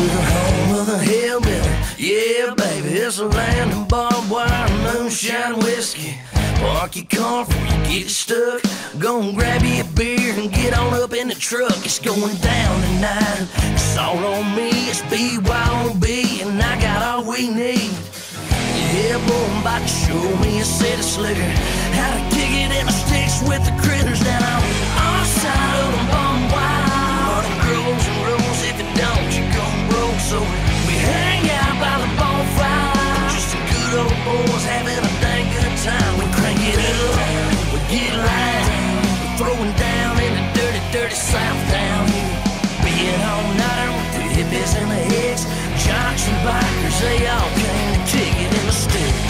the home of the hillbilly. Yeah, baby, it's a land of barbed wire, moonshine whiskey. Park your car before you get stuck. Go and grab you a beer and get on up in the truck. It's going down tonight. It's all on me. It's BYOB, and I got all we need. Yeah, boy, I'm about to show me a set of slicker. How to kick it in the sticks with the critters down on our side of the barbed wire. But it grows and rolls. If it don't, you gon' roll. So we hang out by the bonfire. Just a good old boys having a dang good time. We crank it up, we get light. We're throwing down in the dirty, dirty South down here. Being all nighter with the hippies and the hicks, jocks and bikers, they all came to kick it in the sticks.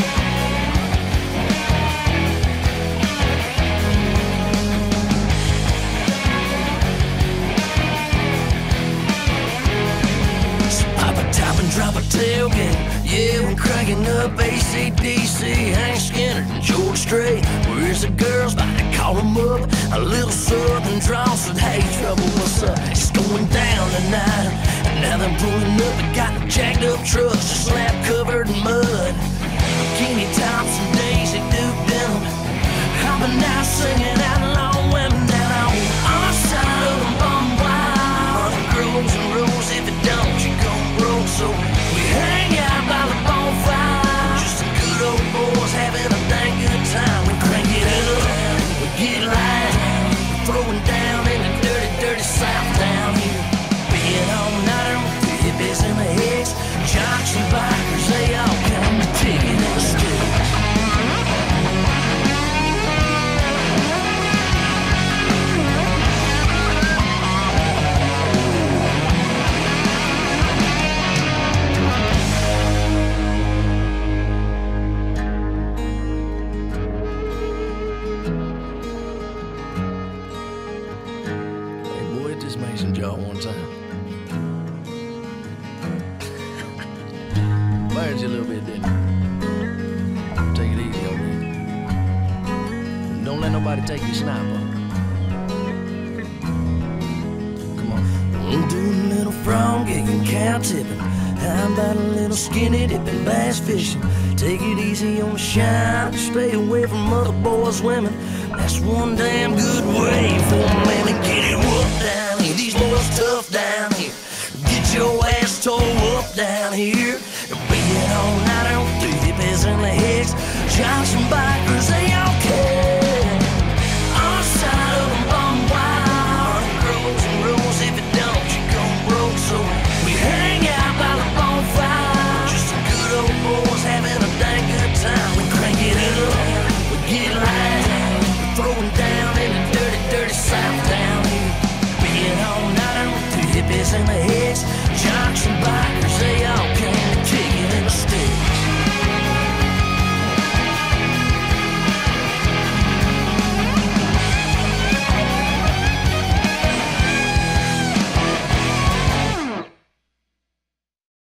Drop a tailgate, yeah, we're cranking up AC/DC, Hank Skinner and George Strait. Where's the girls? About to call them up. A little southern draw said, hey, trouble, what's up? It's going down tonight. And now they're pulling up and got jacked up trucks, a slab covered in mud. Bikini tops and Daisy Duke denim, hopping out singing outlaw women down on our side of the barbed wire. But it grows and rolls. If it don't, you gon' roll. So we hang out by the bonfire. Just a good old boys having a dang good time. We crank it up, we get light. We're throwing down in the dirty, dirty South down here. Being all nighter with the hippies and the hicks, jocks and bikers, they all come to kick it in the sticks. Mason jar one time. Burns you a little bit, didn't it? Take it easy on me. Don't let nobody take your sniper. Come on. I'm doing a little frog gigging, cow tipping. How about a little skinny dipping, bass fishing? Take it easy on the shine. Stay away from other boys' women. That's one damn good way for a man to get it whooped down here. These boys tough down here. Get your ass tore up down here. Being all nighter with the hippies and the hicks, jocks and bikers.